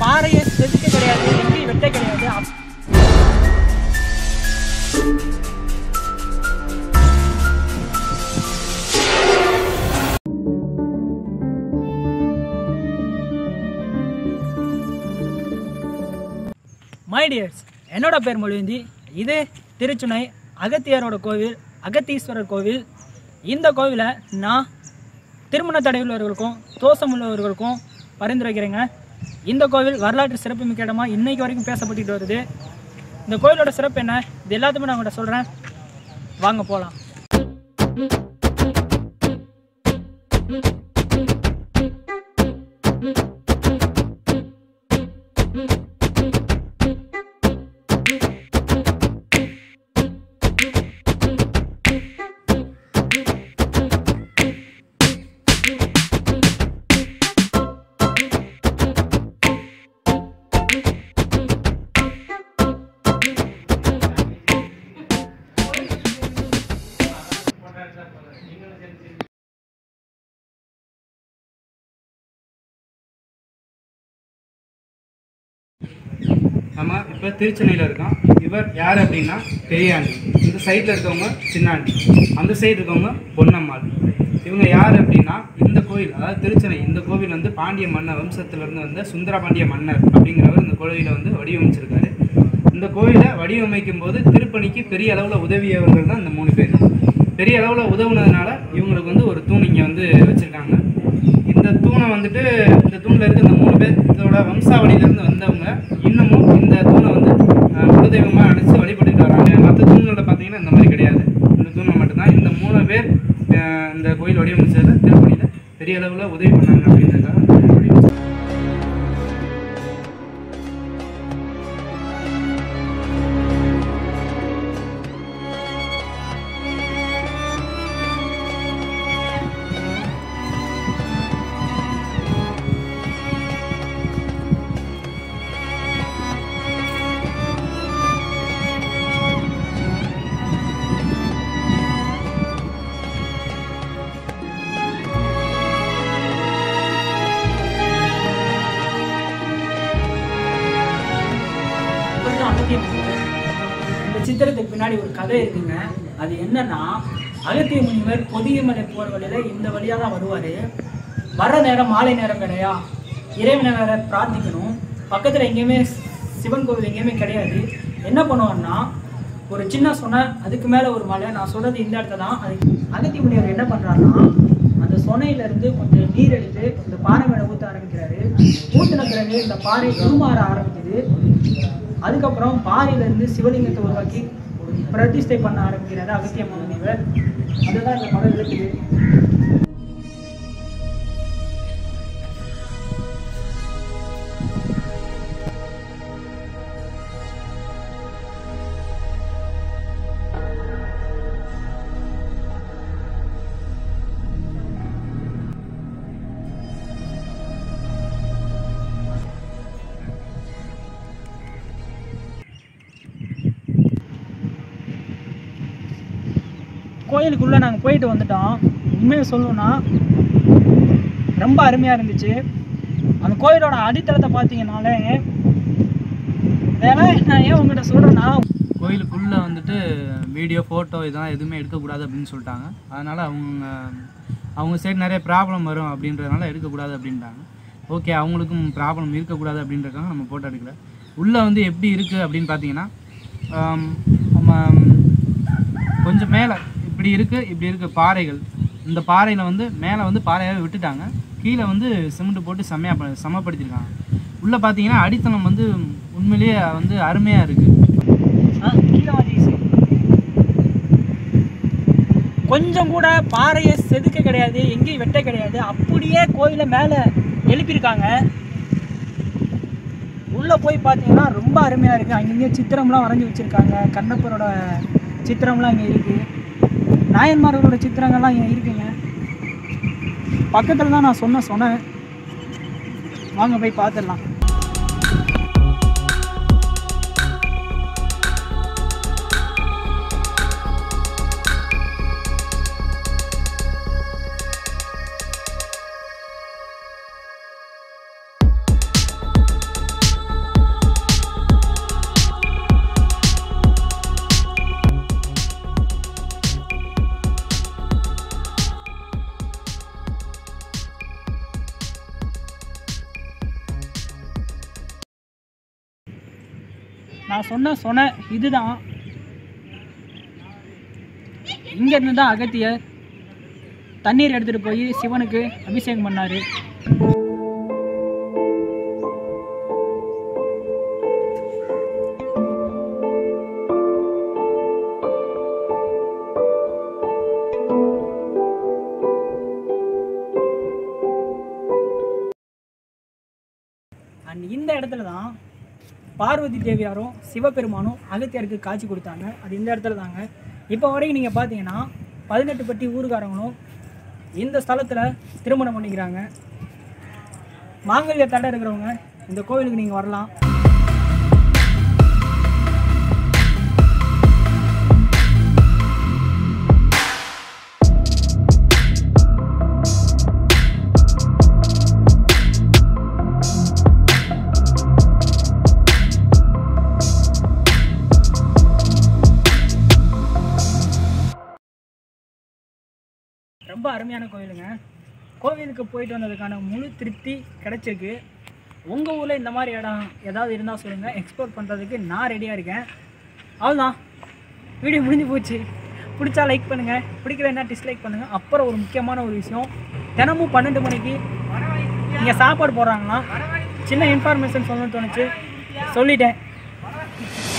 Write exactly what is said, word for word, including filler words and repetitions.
பாறையை செதுக்க கிடையாது, எங்கேயும் வெட்ட கிடையாது. மை டியர்ஸ், என்னோட பேர் மொழிந்தி. இது திருச்சுனை அகத்தியரோட கோவில், அகத்தீஸ்வரர் கோவில். இந்த கோவிலை நான் திருமண தடை உள்ளவர்களுக்கும் தோஷம் உள்ளவர்களுக்கும் பரிந்துரைக்கிறேங்க. இந்த கோவில் வரலாற்று சிறப்புமிக்க இடமா இன்னைக்கு வரைக்கும் பேசப்பட்டு வருது. இந்த கோவிலோட சிறப்பு என்ன, இது எல்லாத்தையுமே நான் உங்கள்கிட்ட சொல்கிறேன். வாங்க போகலாம். நம்ம இப்போ திருச்சென்னையில் இருக்கோம். இவர் யார் அப்படின்னா பெரியாண்டி. இந்த சைடில் இருக்கவங்க சின்னாண்டி, அந்த சைடு இருக்கவங்க பொன்னம்மாள். இவங்க யார் அப்படின்னா இந்த கோவில், அதாவது திருச்சென்னை, இந்த கோவில் வந்து பாண்டிய மன்னர் வம்சத்திலேருந்து வந்த சுந்தர பாண்டிய மன்னர் அப்படிங்கிறவர் இந்த கோவிலை வந்து வடிவமைச்சிருக்காரு. இந்த கோவிலை வடிவமைக்கும் போது திருப்பணிக்கு பெரிய அளவில் உதவியவர்கள் தான் இந்த மூணு பேர். பெரிய அளவில் உதவுனதுனால இவங்களுக்கு வந்து ஒரு தூண் இங்கே வந்து வச்சுருக்காங்க. இந்த தூணை வந்துட்டு இந்த தூணில் இருக்க இந்த மூணு பேர் இதோட வம்சாவளியிலேருந்து வந்தவங்க இன்னமும் இந்த தூணை வந்து குலதெய்வமாக அடித்து வழிபட்டுட்டு வராங்க. மற்ற தூண்களில் பார்த்தீங்கன்னா இந்த மாதிரி கிடையாது. இந்த தூணை மட்டும்தான் இந்த மூணு பேர் இந்த கோயில் வடிவமைச்சதில் திருப்பணியில் பெரிய அளவில் உதவி பண்ணாங்க அப்படின்றதுக்காக வடிவமைச்சு. இந்த சித்திரத்துக்கு பின்னாடி ஒரு கதை இருக்குங்க. அது என்னன்னா, அகத்திய முனிவர் பொதியமலை போற வழியில இந்த வழியா தான் வருவாரு. வர நேரம் மாலை நேரம் கிடையா, இறைவனை வேற பிரார்த்திக்கணும். பக்கத்துல எங்கேயுமே சிவன் கோவில் எங்கேயுமே கிடையாது. என்ன பண்ணுவார்னா, ஒரு சின்ன சொனை, அதுக்கு மேல ஒரு மலை. நான் சொல்றது இந்த இடத்துல தான். அது அகத்திய முனிவர் என்ன பண்றாருன்னா, அந்த சொனையில இருந்து கொஞ்சம் நீர் எடுத்து இந்த பாறை மேல ஊற்ற ஆரம்பிக்கிறாரு. ஊற்றின பிறகு இந்த பாறை உருமாற ஆரம்பிக்குது. அதுக்கப்புறம் பாறையிலேருந்து சிவலிங்கத்தை உருவாக்கி பிரதிஷ்டை பண்ண ஆரம்பிக்கிறாரு அகத்திய முனிவர். அதுதான் இந்த படம் இருக்குது. கோயிலுக்குள்ளே நாங்கள் போயிட்டு வந்துட்டோம். உண்மையை சொல்லணும்னா ரொம்ப அருமையாக இருந்துச்சு. அந்த கோயிலோட அடித்தளத்தை பார்த்தீங்கன்னாலே, இதெல்லாம் நான் ஏன் உங்கள்கிட்ட சொல்கிறேன்னா, கோயிலுக்குள்ளே வந்துட்டு வீடியோ ஃபோட்டோ இதெல்லாம் எதுவுமே எடுக்கக்கூடாது அப்படின்னு சொல்லிட்டாங்க. அதனால் அவங்க அவங்க சைடு நிறைய ப்ராப்ளம் வரும் அப்படின்றதுனால எடுக்கக்கூடாது அப்படின்ட்டாங்க. ஓகே, அவங்களுக்கும் ப்ராப்ளம் இருக்கக்கூடாது அப்படின்றதுக்காக நம்ம ஃபோட்டோ எடுக்கல. உள்ளே வந்து எப்படி இருக்குது அப்படின்னு பார்த்தீங்கன்னா, நம்ம கொஞ்சம் மேலே இப்படி இருக்குது இப்படி இருக்குது பாறைகள். இந்த பாறையில் வந்து மேலே வந்து பாறையாகவே விட்டுட்டாங்க, கீழே வந்து சிமெண்ட் போட்டு செம்மையாக சமப்படுத்தியிருக்காங்க. உள்ளே பார்த்தீங்கன்னா அடித்தளம் வந்து உண்மையிலேயே வந்து அருமையாக இருக்குது. கொஞ்சம் கூட பாறையை செதுக்க கிடையாது, எங்கேயும் வெட்ட கிடையாது. அப்படியே கோயிலை மேலே எழுப்பியிருக்காங்க. உள்ளே போய் பார்த்தீங்கன்னா ரொம்ப அருமையாக இருக்குது. அங்கங்கே சித்திரம்லாம் வரைஞ்சி வச்சுருக்காங்க. கண்ணப்பரோட சித்திரம்லாம் இங்கே இருக்குது. நாயன்மார்களோட சித்திரங்கள்லாம் இங்கே இருக்குங்க. பக்கத்தில் தான் நான் சொன்ன சொன்னேன். வாங்க போய் பார்த்துடலாம். நான் சொன்ன சொன்ன இதுதான். இங்கேருந்து தான் அகத்தியர் தண்ணீர் எடுத்துகிட்டு போய் சிவனுக்கு அபிஷேகம் பண்ணார். அண்ட் இந்த இடத்துல தான் பார்வதி தேவியாரும் சிவபெருமானும் அகத்தியருக்கு காட்சி கொடுத்தாங்க. அது இந்த இடத்துல தாங்க. இப்போ வரைக்கும் நீங்கள் பார்த்தீங்கன்னா பதினெட்டு பட்டி ஊருக்காரங்களும் இந்த ஸ்தலத்தில் திருமணம் பண்ணிக்கிறாங்க. மாங்கல்ய தடை இருக்கிறவங்க இந்த கோவிலுக்கு நீங்கள் வரலாம். ரொம்ப அருமையான கோவிலுங்க. கோவிலுக்கு போயிட்டு வந்ததுக்கான முழு திருப்தி கிடைச்சிருக்கு. உங்கள் ஊரில் இந்த மாதிரி இடம் ஏதாவது இருந்தால் சொல்லுங்கள், எக்ஸ்ப்ளோர் பண்ணுறதுக்கு நான் ரெடியாக இருக்கேன். அவ்வளோதான், வீடியோ முடிஞ்சு போச்சு. பிடிச்சா லைக் பண்ணுங்கள், பிடிக்கலன்னா டிஸ்லைக் பண்ணுங்கள். அப்புறம் ஒரு முக்கியமான ஒரு விஷயம், தினமும் பன்னெண்டு மணிக்கு இங்கே சாப்பாடு போடுறாங்கன்னா சின்ன இன்ஃபர்மேஷன் சொல்லணும்னு தோணுச்சு, சொல்லிட்டேன்.